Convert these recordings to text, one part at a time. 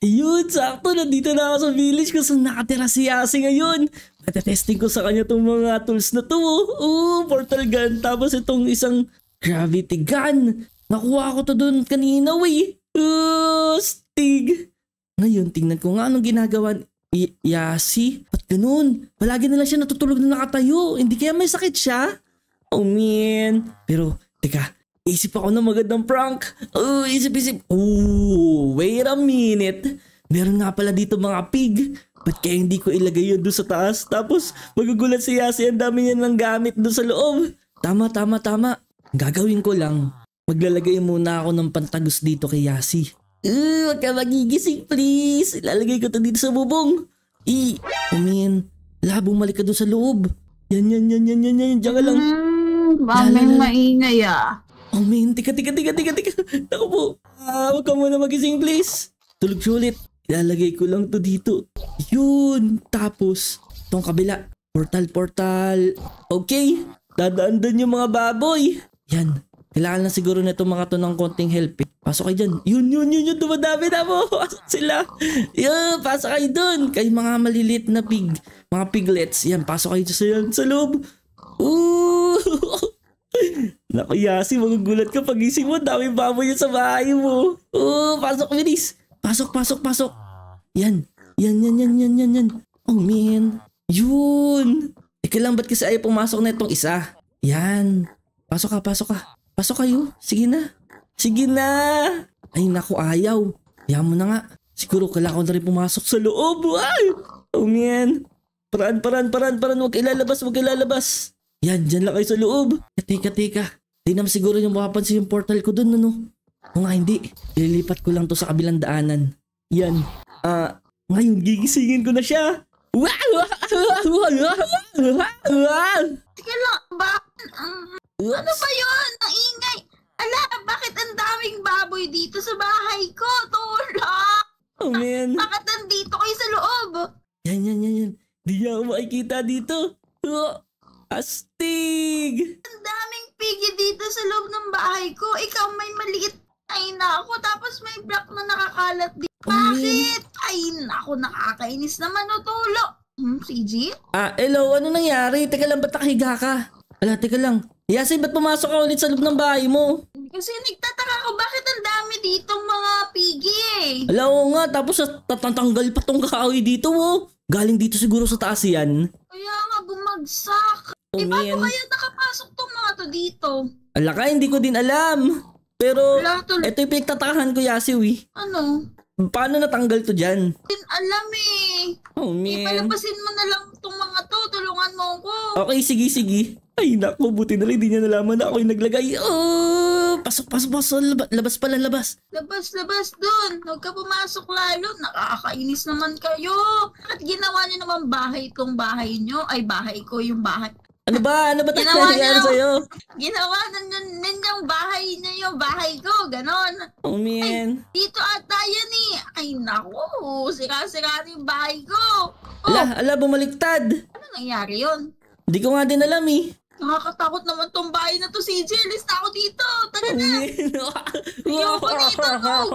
Ayun, sakto. Nandito na ako sa village kung saan nakatira si Yasi ngayon. Matetesting ko sa kanya itong mga tools na to. Portal gun. Tapos itong isang gravity gun. Nakuha ko to doon kanina, wey. Stig. Ngayon, tingnan ko nga anong ginagawa ni Yasi. Ba't ganun? Palagi na lang siya natutulog na nakatayo. Hindi kaya may sakit siya? Oh, man. Pero, teka. Isip ako ng magandang prank. Isip. Wait a minute. Meron nga pala dito mga pig. Ba't kaya hindi ko ilagay yun doon sa taas? Tapos magugulat si Yasi, ang dami niya ng gamit doon sa loob. Tama. Ang gagawin ko lang, maglalagay muna ako ng pantagos dito kay Yasi. Huwag ka magigising please. Ilalagay ko to dito sa bubong. Bumalik ka doon sa loob. Yan. Diyan ka lang. Mamang maingay ah. Oh man, tika. Naku po. Huwag ka muna magising please. Tulog siya ulit. Ilalagay ko lang to dito. Yun. Tapos, itong kabila. Portal. Okay. Dadaan doon yung mga baboy. Yan. Kailangan lang siguro na itong mga to ng konting help. Pasok kayo dyan. Yun. Dumadami na mo. Pasok sila. Yan. Pasok kayo dun. Kayo mga malilit na pig. Mga piglets. Yan. Pasok kayo sa loob. Naku Yasi, magugulat ka pagising mo. Dami baboy yun sa bahay mo. Pasok bilis. Pasok. Yan. Oh man. Yun. Teka lang, ba't kasi ayaw pumasok na itong isa? Yan. Pasok ka. Pasok kayo. Sige na. Ay naku, ayaw. Yan mo na nga. Siguro kailangan ko na rin pumasok sa loob. Ay! Oh man. Paran. Huwag ilalabas. Yan, dyan lang kayo sa loob. Teka. Di naman siguro yung makapansin yung portal ko dun, ano? O nga, hindi. Ililipat ko lang to sa kabilang daanan. Yan. Ngayon, gigisingin ko na siya. Teka lang, ano ba yun? Ang ingay. Ala, bakit ang daming baboy dito sa bahay ko? Tulong! Oh man. Bakit nandito kayo sa loob? Yan. Di niya ako makikita dito. Astig! Ang daming piggy dito sa loob ng bahay ko. Ikaw may maliit. Ay nako, tapos may black na nakakalat dito. Bakit? Ay nako, nakakainis naman o tulo. CG? Hello, ano nangyari? Teka lang, ba't nakahiga ka? Ala, teka lang. Yasi, ba't pumasok ka ulit sa loob ng bahay mo? Kasi nagtataka ko, bakit ang dami ditong mga piggy eh? Ala, oo nga, tapos tatanggal pa tong kahoy dito, oh. Galing dito siguro sa taas yan. Kaya nga, bumagsak. Paano kaya nakapasok tong mga to dito? Ala ka, hindi ko din alam. Pero, ito yung pinagtatakahan ko, Yasi, Ano? Paano natanggal to dyan? Din alam eh. Oh, man. Palabasin mo na lang tong mga to. Tulungan mo ako. Okay, sige. Ay, naku, buti na lang. Hindi niya nalaman na ako yung naglagay. Pasok. Labas pala. Labas dun. Huwag ka pumasok lalo. Nakakainis naman kayo. At ginawa niyo naman bahay itong bahay niyo. Ay, bahay ko yung bahay. Ano ba nangyayari sa'yo? Ginawa ninyong bahay niyo yung bahay ko. Ganon. Oh, man. Ay, dito ata yan eh. Ay, naku. Sira-sira yung bahay ko. Ala, bumaliktad. Ano nangyari yun? Hindi ko nga din alam eh. Nakakatakot naman tong bahay na to, CJ. Alis na ako dito. Tara na. Ayoko dito.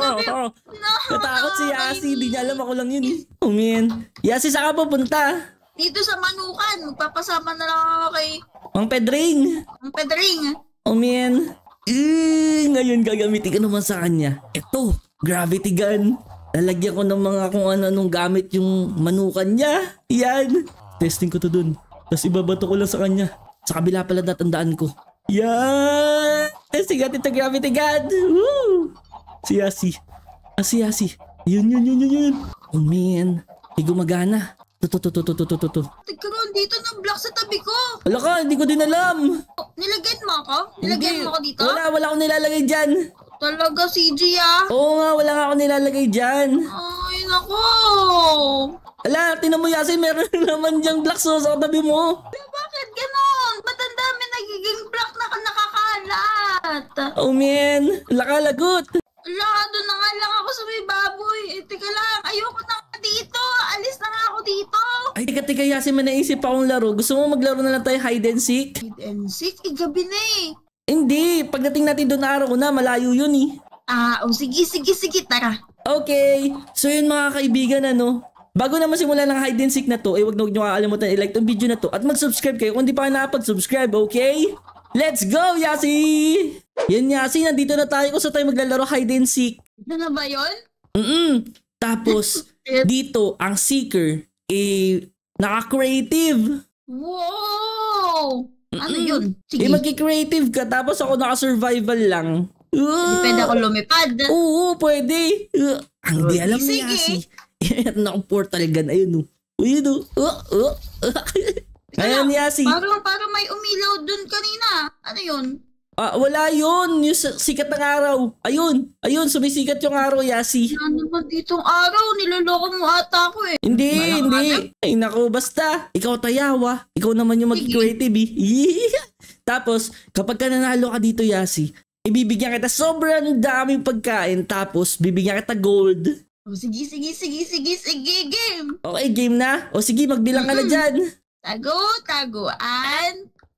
Natakot si Yasi. Hindi niya alam, ako lang yun eh. Oh man. Yasi, saan ka pupunta? Dito sa Manukan. Magpapasama na lang ako kay Mang Pedring. Oh man. Ngayon gagamitin ko naman sa kanya. Ito, gravity gun. Lalagyan ko ng mga kung ano-anong gamit yung manukan niya. Yan. Testing ko to dun. Tapos ibabato ko lang sa kanya. Sa kabila pala natandaan ko. Yan! Testing natin ito gravity gun! Woo! Si Yasi. Yun. Oh man. Hindi gumagana. To. Teka nga, dito ng block sa tabi ko. Wala ka, hindi ko din alam. Nilagyan mo ako? Nilagyan mo ako dito? Wala akong nilalagay dyan. Talaga, CG ah. Oo nga, wala nga akong nilalagay dyan. Ay, nako. Ala, tinan mo Yasi, meron naman dyang black sauce sa tabi mo. Bakit ganon? Ba't ang dami nagiging block na nakakalat? Oh man, lagot. Ala, doon na nga lang ako sa may baboy. Teka lang, ayoko na nga dito. Alis na nga ako dito. Ay, teka Yasi, may naisip akong laro. Gusto mo maglaro na lang tayo hide and seek? Hide and seek? Gabi na eh. Hindi, pagdating natin doon araw na, malayo yun eh. Sige, tara. Okay. So yun mga kaibigan, ano? Bago naman simulan ng hide and seek na to, wag nyo kakalimutan i-like tong video na to at mag-subscribe kayo kung di pa kayo nakapag-subscribe, okay? Let's go, Yasi! Yan, Yasi, nandito na tayo kung saan tayo maglalaro hide and seek. Ito na ba yun? Tapos, dito, ang seeker, naka-creative. Wow! Ano yun? Sige. Magki-creative ka, tapos ako naka-survival lang. Depende ako lumipad. Oo, pwede. Ang di alam ni Sige. Yasi. Meron akong portal gun. Ayun o. Ayun o. Ayan, Yasi. Parang may umilaw dun kanina. Ano yun? Wala yun. Yung sikat ng araw. Ayun, sumisikat yung araw, Yasi. Ano ba ditong araw? Niloloko mo ata ako eh. Hindi. Ay, naku, basta. Ikaw tayawa. Ikaw naman yung mag-creative Tapos, kapag ka nanalo ka dito, Yasi, ibibigyan kita sobrang daming pagkain. Tapos, bibigyan kita gold. Oh, sige, game. Okay, game na? O sige, magbilang ka na dyan. Taguan.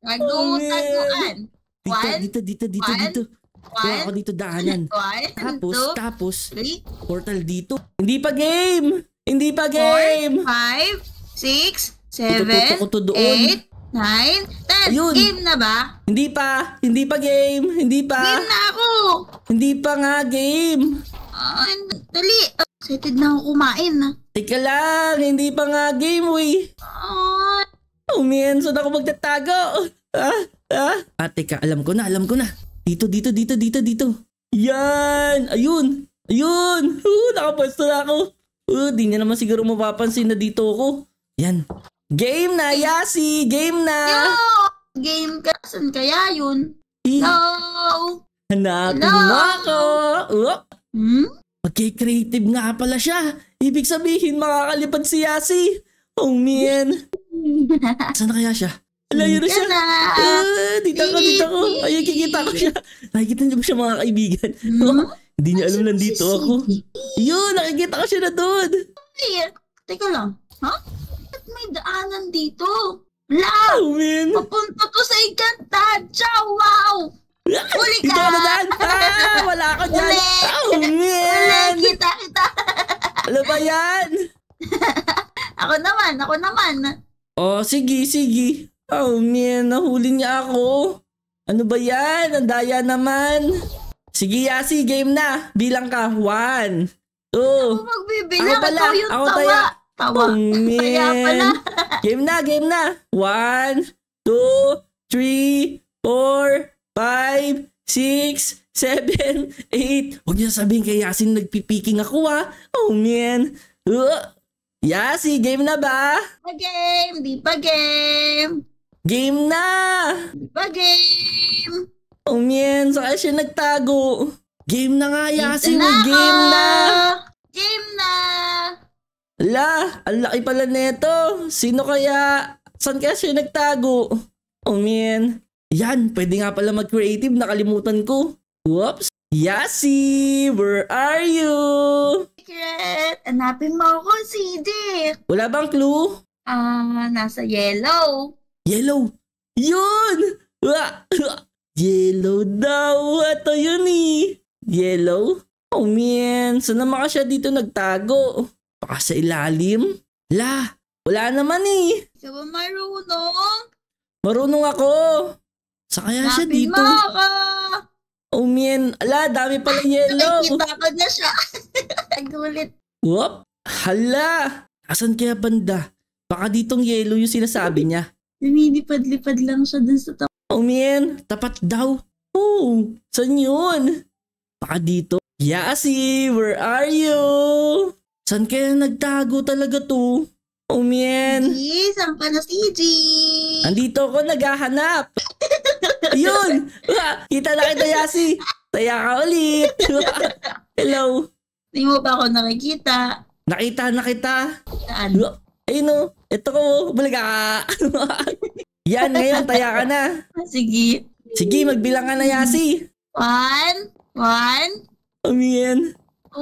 Dito. Wala ako dito daanan. Tapos, three, portal dito. Hindi pa game! 4, 5, 6, 7, Itututok ko to doon. 8, 9, 10. Ayun. Game na ba? Hindi pa game. Game na ako. Hindi pa nga game. Dali. Excited na ako kumain. Teka lang, hindi pa nga game, wey. Man, saan ako magtatago? Teka, alam ko na. Dito. Yan! Ayun! Nakapwesto na ako. Di niya naman siguro mapapansin na dito ako. Yan. Game na, Yasi! Game na! Game ka. Saan kaya yun? Eh, Hello? hanapin mo ako! Magkikreative nga pala siya. Ibig sabihin, makakalipad si Yasi. Oh, man. Saan na kaya siya? Alayo na siya. Dito ko. Ay, kikita ko siya. Nakikita niyo ba siya, mga kaibigan? Hindi niya alam nandito ako. Yun, nakikita ko siya na doon. Teka lang. Ba't may daanan dito? Oh, man. Papunta to sa Encantadia. Wow! Huli ka! Dito ka na daan. Wala ako dyan. Oh, man. Kita. Ano ba yan? Ako naman. Oh, sige. Oh, man. Nahuli niya ako. Ano ba yan? Ang daya naman. Sige, Yasi. Game na. Bilang ka. 1, 2. Ako magbibilang. Ikaw yung Ako tawa. taya. Tawa. Oh, man. Kaya pala. Game na. 1, 2, 3, 4, 5, 6, 7, 8. Huwag niyo sabihin kay Yasin nagpipiking ako Oh, man. Yasi, game na ba? Di pa game. Game na! Di pa game. Oh, man. Saan siya nagtago? Game na nga, Yasi. Ito na. Game na! Game na. Ala, ang laki pala neto. Sino kaya? Saan kaya siya nagtago? Oh, man. Yan, pwede nga pala mag-creative. Nakalimutan ko. Whoops. Yasi, where are you? Secret. Hanapin mo ako, CD. Wala bang clue? Nasa yellow. Yellow. Yun! Yellow daw. Ito yun Yellow? Oh, man. Saan naman ka siya dito nagtago? Baka sa ilalim? Wala naman Ikaw ba marunong? Marunong ako. Saan kaya siya Hanapin dito? mo ako. Oh, man. Dami pala yellow. Nakikita ko na siya. Nagulit. Whoop! Hala! Asan kaya banda? Baka ditong yellow yung sinasabi niya. Lumilipad-lipad lang siya dun sa tapat. Oh, man. Tapat daw. Oh, saan yun? Baka dito. Yasi, where are you? Saan kaya nagtago talaga to? Oh, man. Saan ka na, CG? Andito ako naghahanap. Yun! Kita na kita, Yasi. Taya ka ulit. Hello. Hindi mo pa ako nakikita. Nakita na kita. Saan? Ayun o. Ito ko. Balik ka. Yan, ngayon. Taya ka na. Sige. Sige, magbilang ka na, Yasi. 1, 1, Amin.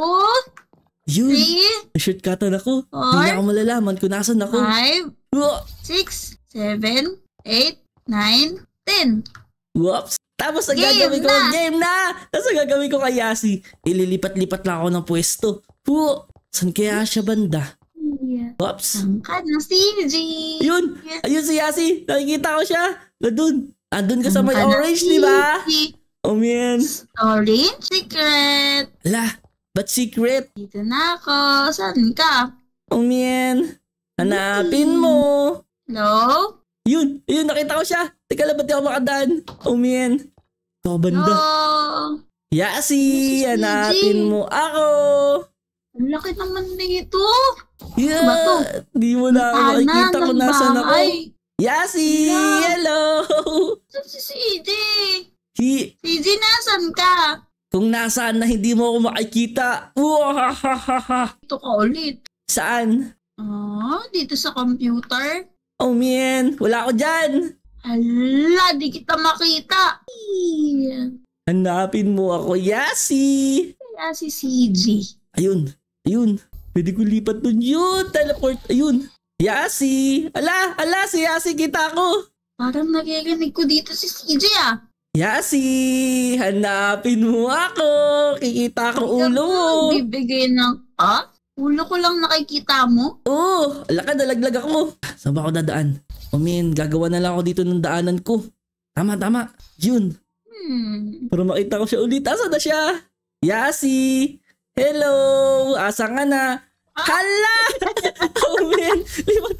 2, Yun. 3, Shortcutan ako. Hindi na ako malalaman kung nasan ako. 5, 6, 7, 8, 9, 10. Whoops. Tapos ang Game gagawin ko, na! game na! Tapos ang gagawin ko kay Yasi, ililipat-lipat lang ako ng pwesto. Saan kaya siya banda? Yeah. Oops. Saan ka na, CJ? Ayun! Ayun si Yasi! Nakikita ko siya! Nandun! Andun ka sa may Saan ka na, orange, di ba? CJ? Oh man! Orange secret. Ala! Ba't secret? Dito na ako. Saan ka? Oh man! Hanapin mo! Hello? Yun! Ayun! Nakita ko siya! Teka lang, ba't di ako makadaan? Oh man! Ito banda. Hello? Yasi! Hanapin mo ako! Ang laki naman nito. Yeah! Ba to? Di mo na ako makikita kung nasan ako. Yasi! Hello? Hello! Saan si CJ? Hi! CJ, nasan ka? Kung nasaan na hindi mo ako makikita. Wahahaha! Ito ka ulit. Saan? Dito sa computer? Oh man! Wala ako dyan! Hala, di kita makita. Hanapin mo ako, Yasi! Kaya si CJ. Ayun! Ayun! Pwede ko lipat dun yun! Teleport! Ayun! Yasi! Ala! Ala! Si Yasi! Kita ko! Parang naririnig ko dito si CJ Yasi! Hanapin mo ako! Kikita ko ulo mo! Bibigay ng... Ulo ko lang nakikita mo? Oh! Ala ka, nalaglag ako! Saan ba ako dadaan? Oh man, gagawa na lang ako dito ng daanan ko. Tama, tama. Yun. Para makita ko siya ulit. Asa na siya? Yasi! Hello! Asa ka na? Hala! Oh man! Lipat!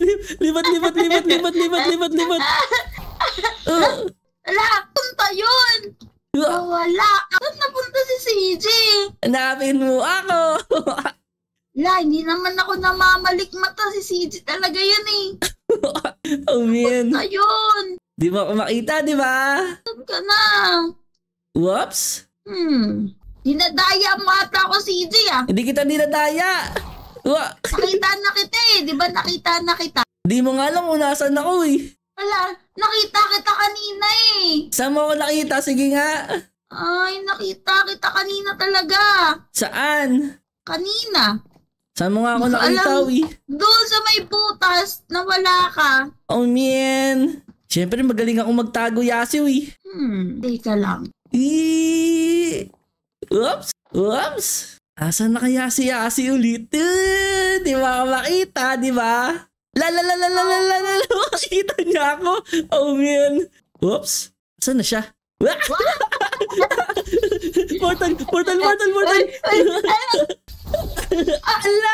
Wala! Punta yun! Wala! Saan napunta si CJ? Hanapin mo ako! Wala, hindi naman ako namamalik mata si CJ talaga yun eh. Oh man! Punta yun! Di mo ako makita, di ba? Saan ka na? Whoops! Dinadaya mo ata ako CJ Hindi kita dinadaya! Nakita na kita eh. Di ba nakita na kita? Di mo nga alam kung nasan ako eh. Wala, nakita kita kanina eh. Saan mo ako nakita? Sige nga. Ay, nakita kita kanina talaga. Saan? Kanina. Saan mo nga ako nakita eh? Doon sa may butas na wala ka. Oh man. Siyempre magaling ako magtago, Yasiw eh. Teka lang. Oops. Asan na kaya si Yasi ulit? Di ba ako makita, di ba? Makita niya ako. Oh man. Oops. Asan na siya? Portal. Ala!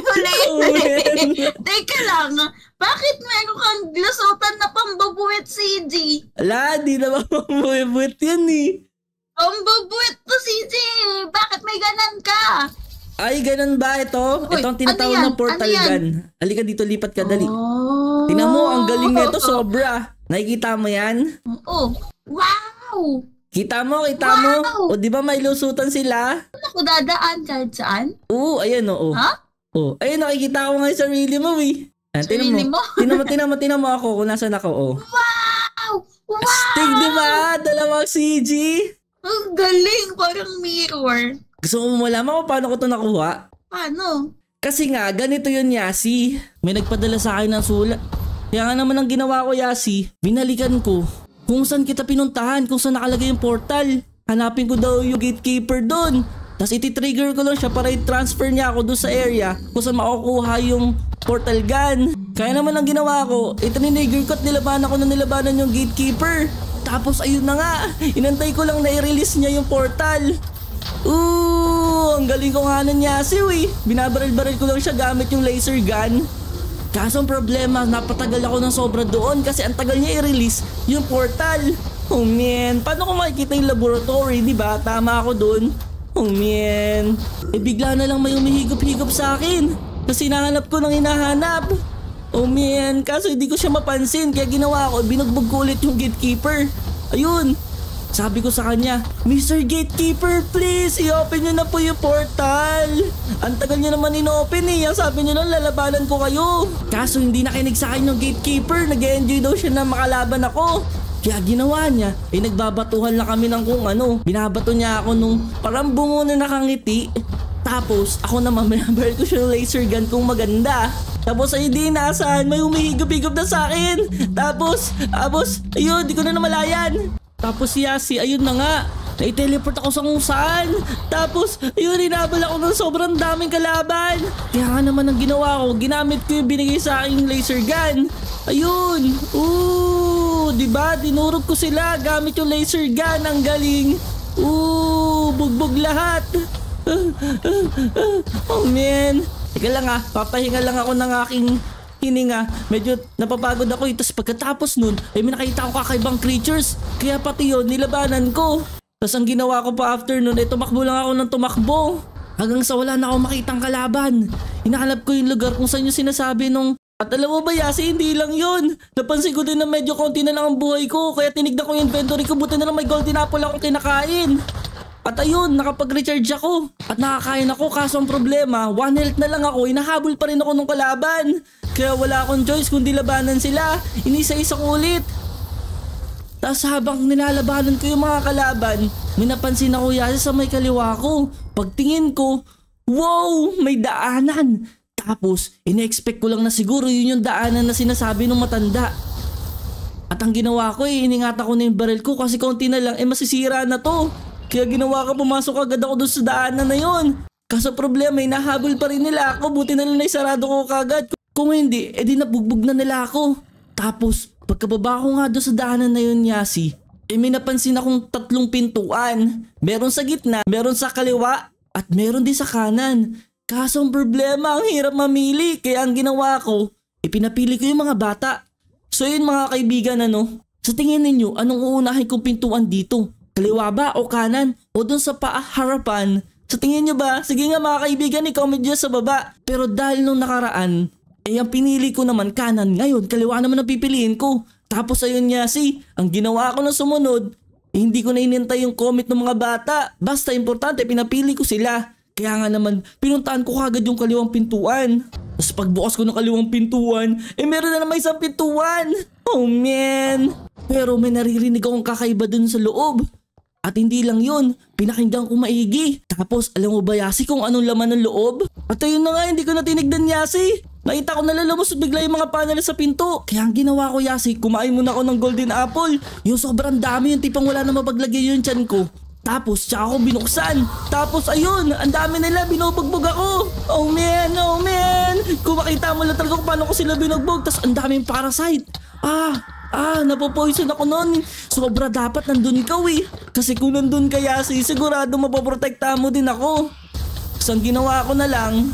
Ulit. Teka lang. Bakit meron kang lusutan na pambabuwit, CJ? Ala, di na mabubuwit yan eh. Pambabuwit to, CJ. Bakit may ganan ka? Ay, ganun ba ito? Uy, Ito ang tinatawag na portal gun. Halika dito, lipat ka, dali. Tingnan mo, ang galing nito, sobra. Nakikita mo yan? Oo. Wow! Kita mo? Wow! O, di ba may lusutan sila? Saan ako dadaan kahit saan? Oo, ayan o. Ha? Oh, ayun, nakikita ko nga yung sarili mo eh. Sarili mo? Tinan mo ako kung nasan ako, oh. Wow! Wow! Astig, di ba? Dalawang CG. Ang galing, parang mirror. Gusto mo malaman kung paano ko ito nakuha? Paano? Kasi nga, ganito yun, Yasi. May nagpadala sa akin ng sulat. Kaya nga naman ang ginawa ko, Yasi, binalikan ko kung saan kita pinuntahan, kung saan nakalagay yung portal. Hanapin ko daw yung gatekeeper doon. Tapos iti-trigger ko lang siya para i-transfer niya ako doon sa area kung saan makukuha yung portal gun. Kaya naman ang ginawa ko, iti-trigger ko at nilabanan ko na nilabanan yung gatekeeper. Tapos ayun na nga, inantay ko lang na i-release niya yung portal. Ang galing ko nga nun, Yasiw eh. Binabaril-baril ko lang siya gamit yung laser gun. Kaso ang problema, napatagal ako ng sobra doon kasi ang tagal niya i-release yung portal. Oh man, paano ko makikita yung laboratory, di ba? Tama ako doon. Oh man, bigla na lang may umihigop-higop sa akin. Kasi hinahanap ko ng hinahanap. Oh man, kaso hindi ko siya mapansin kaya ginawa ko, binugbog ko ulit yung gatekeeper. Ayun. Sabi ko sa kanya, Mr. Gatekeeper, please, i-open nyo na po yung portal. Ang tagal nyo naman in-open eh. Sabi nyo lang, lalabanan ko kayo. Kaso hindi nakinig sa akin yung gatekeeper. Nag-enjoy daw siya na makalaban ako. Kaya ginawa niya, nagbabatuhan lang kami ng kung ano. Binabato niya ako nung parang bungo na nakangiti. Tapos, ako naman, binabaril ko siya ng laser gun kung maganda. Tapos ay hindi nasaan, may humihigop-higop na sa akin. Tapos, ayun, di ko na namalayan. Tapos si Yasi, ayun na nga, Na-teleport ako sa kung saan. Tapos, ayun, inabal ako ng sobrang daming kalaban. Kaya nga naman ang ginawa ko, ginamit ko yung binigay sa aking laser gun. Ayun. Diba? Dinurog ko sila gamit yung laser gun. Ang galing. Bugbog lahat. Oh man. Teka lang papahinga lang ako ng aking hininga. Medyo napapagod ako. Tapos pagkatapos nun, ay may nakita ako kakaibang creatures. Kaya pati yun, nilabanan ko. Tapos ang ginawa ko pa after nun, tumakbo lang ako ng tumakbo. Hanggang sa wala na ako makitang kalaban. Hinahanap ko yung lugar kung saan yung sinasabi nung... At alam mo ba, Yasi, hindi lang yun. Napansin ko din na medyo konti na lang ang buhay ko. Kaya tinignan ko yung inventory ko. Buti na lang may golden apple akong kinakain. At ayun, nakapag-recharge ako. At nakakain ako, kaso ang problema, 1 health na lang ako. Hinahabol pa rin ako ng kalaban. Kaya wala akong choice kundi labanan sila. Inisa-isa ko ulit. Tapos habang nilalabanan ko yung mga kalaban, may napansin ako, Yasi, sa may kaliwa ko. Pagtingin ko, wow, may daanan. Tapos, ina-expect ko lang na siguro yun yung daanan na sinasabi ng matanda. At ang ginawa ko, iningatan ko na yung baril ko kasi konti na lang, masisira na to. Kaya ginawa ko, pumasok agad ako doon sa daanan na yun. Kaso problema, nahabol pa rin nila ako. Buti na lang naisarado ko kagad. Kung hindi, di nabugbog na nila ako. Tapos, pagkababa ko nga doon sa daanan na yun, Yasi, may napansin akong 3 pintuan. Meron sa gitna, meron sa kaliwa, at meron din sa kanan. Kaso ang problema, ang hirap mamili. Kaya ang ginawa ko, ipinapili ko yung mga bata. So yun mga kaibigan, sa tingin ninyo, anong uunahin kong pintuan dito? Kaliwa ba o kanan? O dun sa harapan? Sa tingin nyo ba? Sige nga mga kaibigan, i-comment dyan sa baba. Pero dahil nung nakaraan, ang pinili ko naman kanan. Ngayon, kaliwa naman ang pipiliin ko. Tapos ayun nga ang ginawa ko na sumunod, hindi ko na inintay yung comment ng mga bata. Basta importante, pinapili ko sila. Kaya nga naman, pinuntahan ko kagad yung kaliwang pintuan. Tapos pagbukas ko ng kaliwang pintuan, meron na naman isang pintuan. Oh man! Pero may naririnig akong kakaiba dun sa loob. At hindi lang yun, pinakinggan ko maigi. Tapos alam mo ba, Yasi, kung anong laman ng loob? At ayun na nga, hindi ko na tinignan, Yasi. Nakita ko nalalumusod bigla yung mga panel sa pinto. Kaya ang ginawa ko, Yasi, kumain muna ako ng golden apple. Yung sobrang dami, yung tipang wala na mapaglagay yung tiyan ko. Tapos tsaka ako binuksan. Tapos ayun, ang dami nila, binubugbog ako. Oh man, oh man. Kung makita mo lang talaga kung paano ko sila binugbog. Tapos ang daming parasite. Napopoison ako nun. Sobra dapat nandun ikaw Kasi kung nandun ka, Yasi, sigurado mapoprotektahan mo din ako. So ang ginawa ko na lang,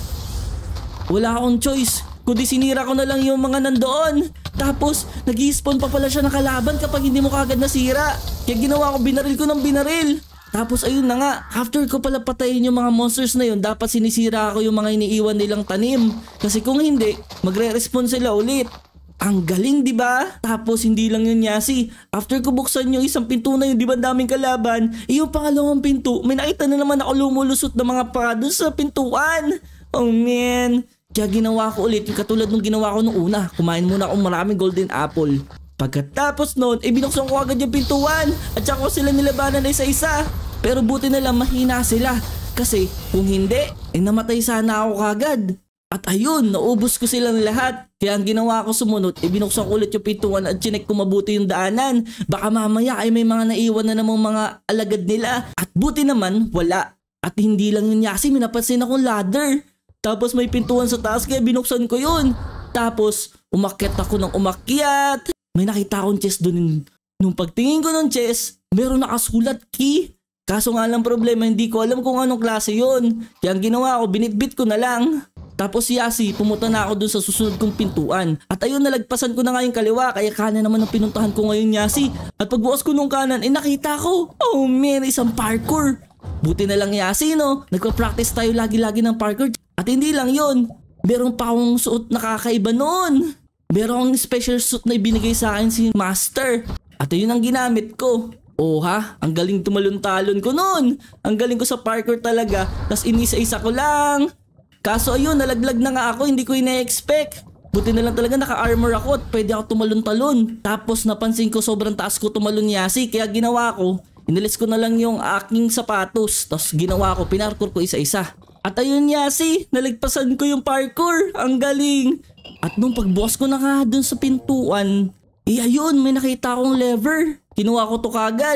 wala akong choice kundi sinira ko na lang yung mga nandoon. Tapos nag-i-spawn pa pala siya ng kalaban kapag hindi mo kagad nasira. Kaya ginawa ko, binaril ko ng binaril. Tapos ayun na nga, after ko pala patayin yung mga monsters na yun, dapat sinisira ko yung mga iniiwan nilang tanim. Kasi kung hindi, magre-respawn sila ulit. Ang galing, di ba? Tapos hindi lang yun, Yasi. After ko buksan yung isang pinto na yun, di ba daming kalaban? Yung pangalawang pinto, may nakita na naman ako lumulusot ng mga doon sa pintuan. Oh man. Kaya ginawa ko ulit yung katulad nung ginawa ko nung una. Kumain muna akong maraming golden apple. Pagkatapos nun, binuksan ko agad yung pintuan. At saka ko sila nilabanan na isa-isa. Pero buti na lang mahina sila. Kasi kung hindi, namatay sana ako kagad. At ayun, naubos ko silang lahat. Kaya ang ginawa ko sumunod, binuksan ko ulit yung pintuan at chinek ko mabuti yung daanan. Baka mamaya ay may mga naiwan na namang mga alagad nila. At buti naman, wala. At hindi lang yun, Yasi, may napansin akong ladder. Tapos may pintuan sa taas kaya binuksan ko yun. Tapos umakyat ako ng umakyat. May nakita akong chest dun. Nung pagtingin ko ng chest, meron nakasulat key. Kaso nga lang problema, hindi ko alam kung anong klase yun. Kaya ang ginawa ko, binitbit ko na lang. Tapos Yasi, pumunta na ako dun sa susunod kong pintuan. At ayun, nalagpasan ko na nga yung kaliwa. Kaya kanan naman ang pinuntahan ko ngayon, Yasi. At pagbukas ko nung kanan, nakita ko. Oh man, isang parkour. Buti na lang, Yasi, nagpa-practice tayo lagi-lagi ng parkour. At hindi lang yun, meron pa akong suot na kakaiba noon. Meron akong special suit na ibinigay sa akin si Master. At yun ang ginamit ko. Ang galing tumalon-talon ko noon. Ang galing ko sa parkour talaga. Tapos inisa-isa ko lang. Kaso ayun, nalaglag na nga ako, hindi ko ina-expect. Buti na lang talaga naka-armor ako at pwede ako tumalon-talon. Tapos napansin ko sobrang taas ko tumalon, Yasi. Kaya ginawa ko, inalis ko na lang yung aking sapatos. Tapos ginawa ko, pinarkour ko isa-isa. At ayun, Yasi, naligpasan ko yung parkour. Ang galing. At nung pagbukas ko na nga dun sa pintuan, ayun, may nakita akong lever. Kinuha ko to kagad.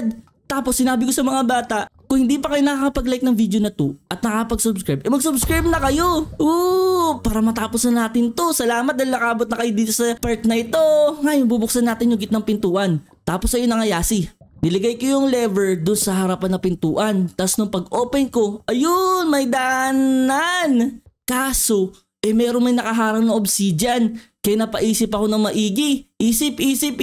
Tapos sinabi ko sa mga bata, kung hindi pa kayo nakakapag-like ng video na to at nakakapag-subscribe, mag-subscribe na kayo. Para matapos na natin to. Salamat dahil nakabot na kayo dito sa part na ito. Ngayon, bubuksan natin yung gitnang pintuan. Tapos ayun na nga, Yasi. Niligay ko yung lever doon sa harapan ng pintuan. Tapos nung pag-open ko, ayun, may daanan. Kaso, meron may nakaharang na obsidian. Kaya napaisip ako ng maigi. Isip.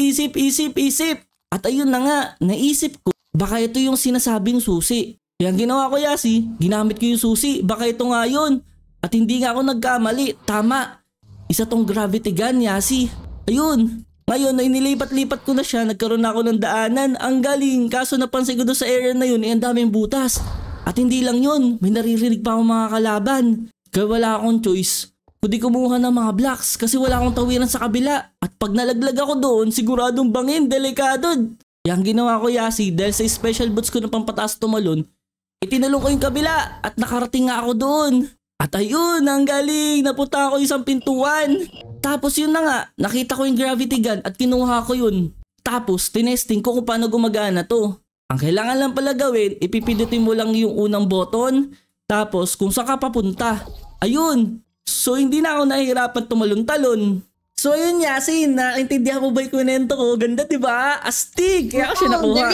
At ayun na nga, naisip ko, baka ito yung sinasabing susi. Kaya ang ginawa ko, Yasi, ginamit ko yung susi. Baka ito nga yun. At hindi nga ako nagkamali. Tama. Isa tong gravity gun, Yasi. Ayun. Ngayon, inilipat-lipat ko na siya. Nagkaroon na ako ng daanan. Ang galing. Kaso napansin ko doon sa area na yun, ang daming butas. At hindi lang yun. May naririnig pa akong mga kalaban. Kaya wala akong choice kundi kumuha ng mga blocks kasi wala akong tawiran sa kabila. At pag nalaglag ako doon, siguradong bangin, delikado. Yang ginawa ko, Yasi, dahil sa special boots ko na pampataas tumalon, itinalong ko yung kabila at nakarating nga ako doon. At ayun, ang galing, napunta ako isang pintuan. Tapos yun na nga, nakita ko yung gravity gun at kinuha ko yun. Tapos tinesting ko kung paano gumagana to. Ang kailangan lang pala gawin, ipipindutin mo lang yung unang button. Tapos kung saan ka papunta. Ayun. So hindi na ako nahihirapan tumalon-talon. So ayun, Yasi, naintindihan mo ba yung kwento ko? Ganda, diba? Astig! Kaya ako siya nakuha.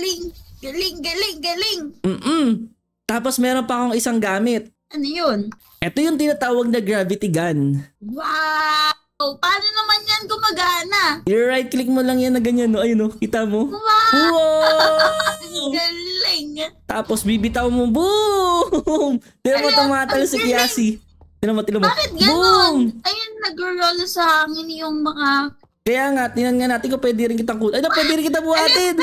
Galing. Tapos meron pa akong isang gamit. Ano yun? Ito yung tinatawag na gravity gun. Wow! Paano naman yan gumagana? I-right click mo lang yan na ganyan, no? Ayun, no? Kita mo? Wow! Galing! Tapos bibitaw mo, boom! Tira mo tumatal si Yasi. Tira mo. Bakit ganon? Ayun, nag-roll sa hangin yung mga... Kaya nga, tinan nga natin kung pwede rin kitang Ay, pwede rin kita buhatin!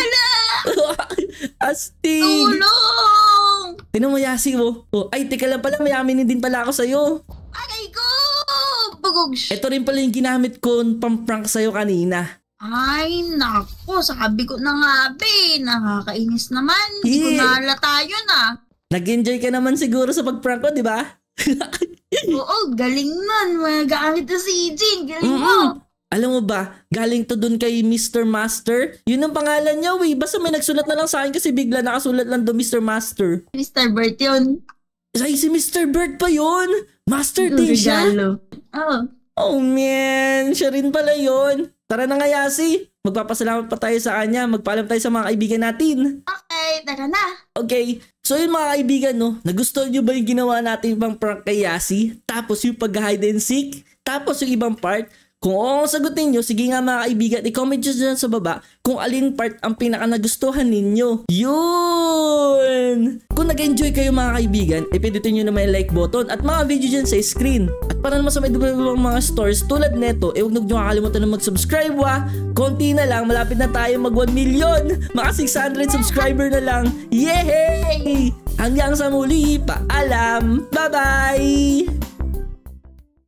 Astig! Tulong! Tinan mo, Yasi, mo. Ay, teka lang pala, may aminin din pala ako sa'yo. Aray ko! Bagogs! Ito rin pala yung ginamit ko pang-prank sa'yo kanina. Ay, nako, sabi ko na nga, be. Nakakainis naman. Hindi ko nahalata yun, Nag-enjoy ka naman siguro sa pag-prank ko, di ba? Oo, galing nun. Magagamit na si Jin. Galing mo. Alam mo ba, galing to dun kay Mr. Master. Yun ang pangalan niya, wey. Basta may nagsulat na lang sa akin kasi bigla nakasulat lang doon Mr. Master. Mr. Bert yun. Ay, si Mr. Bert pa yun. Master din siya. Oh man, siya rin pala yun. Tara na nga, Yasi. Magpapasalamat pa tayo sa kanya. Magpaalam tayo sa mga kaibigan natin. Okay, tara na. Okay, so yun mga kaibigan, no? Nagustuhan nyo ba yung ginawa natin pang prank kay Yasi? Tapos yung pag-hide and seek? Tapos yung ibang part? Kung oo sagutin nyo, sige nga mga kaibigan, i-comment nyo dyan sa baba kung alin part ang pinaka nagustuhan ninyo. Yun! Kung nag-enjoy kayo mga kaibigan, pindutin nyo na may like button at mga video dyan sa screen. At para naman sa may dubang mga stores tulad neto, huwag nyo kakalimutan na mag-subscribe Konti na lang, malapit na tayo mag 1 million. Mga 600 subscriber na lang. Yay! Hanggang sa muli, paalam! Bye-bye!